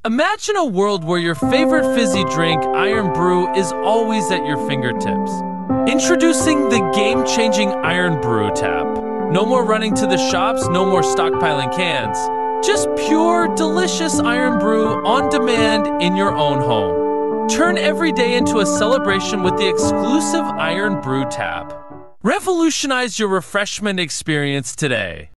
Imagine a world where your favorite fizzy drink, Irn Bru, is always at your fingertips. Introducing the game-changing Irn Bru Tap. No more running to the shops, no more stockpiling cans. Just pure, delicious Irn Bru on demand in your own home. Turn every day into a celebration with the exclusive Irn Bru Tap. Revolutionize your refreshment experience today.